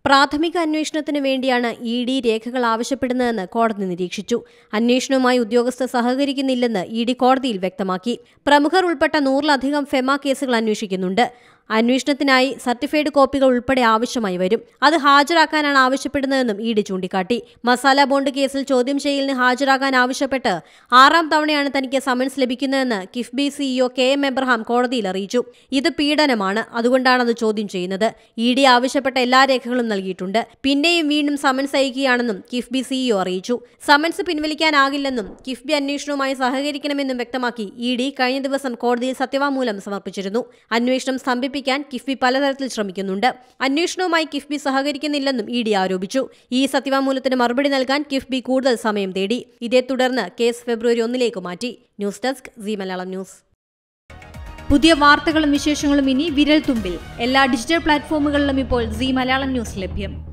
പ്രാഥമിക അന്വേഷണത്തിന് വേണ്ടിയാണ് ഇഡി രേഖകൾ ആവശ്യപ്പെടുന്നതെന്ന് കോടതി നിരീക്ഷിച്ചു. അന്വേഷണവുമായി ഉദ്യോഗസ്ഥർ സഹകരിക്കുന്നില്ലെന്ന് ഇഡി കോടതിയിൽ വ്യക്തമാക്കി. പ്രമുഖർ ഉൾപ്പെട്ട 100-ലധികം ഫെമ കേസുകൾ അന്വേഷിക്കുന്നുണ്ട്. അന്വേഷണത്തിനായി സർട്ടിഫൈഡ് കോപ്പികൾ ഉൾപ്പെടെ ആവശ്യമായി വരും. അത് ഹാജരാക്കാനാണ് ആവശ്യപ്പെടുന്നതെന്നും ഇഡി ചൂണ്ടിക്കാട്ടി. മസാല ബോണ്ട് കേസിൽ ചോദ്യം ചെയ്യലിന് ഹാജരാകാൻ ആവശ്യപ്പെട്ട് 6ാം തവണയാണ് തനിക്ക് സമൻസ് ലഭിക്കുന്നതെന്ന് കിഫ്ബി സിഇഒ KM എബ്രഹാം കോടതിയിൽ അറിയിച്ചു. ഇത് പീഡനമാണ്, അതുകൊണ്ടാണ് അത് ചോദ്യം ചെയ്യുന്നത്. ഇഡി ആവശ്യപ്പെട്ട എല്ലാ രേഖകളും നൽകിയിട്ടുണ്ട്. പിന്നെയും വീണ്ടും സമൻസ് അയക്കുകയാണെന്നും കിഫ്ബി സിഇഒ അറിയിച്ചു. സമൻസ് പിൻവലിക്കാനാകില്ലെന്നും കിഫ്ബി അന്വേഷണവുമായി സഹകരിക്കണമെന്നും വ്യക്തമാക്കി ഇഡി കഴിഞ്ഞ ദിവസം കോടതിയിൽ സത്യവാങ്മൂലം സമർപ്പിച്ചിരുന്നു. അന്വേഷണം സ്തംഭിപ്പിക്കാൻ കിഫ്ബി പലതരത്തിൽ ശ്രമിക്കുന്നുണ്ട്. അന്വേഷണവുമായി കിഫ്ബി സഹകരിക്കുന്നില്ലെന്നും ഇഡി ആരോപിച്ചു. ഈ സത്യവാങ്മൂലത്തിന് മറുപടി നൽകാൻ കിഫ്ബി കൂടുതൽ സമയം തേടി. ഇതേ തുടർന്ന് കേസ് ഫെബ്രുവരി 1 മാറ്റി. News desk Zee Malayalam news. പുതിയ വാർത്തകളും വിശേഷങ്ങളും ഇനി വിരൽ തുമ്പിൽ. എല്ലാ ഡിജിറ്റൽ പ്ലാറ്റ്ഫോമുകളിലും ഇപ്പോൾ സി മലയാളം ന്യൂസ് ലഭ്യം.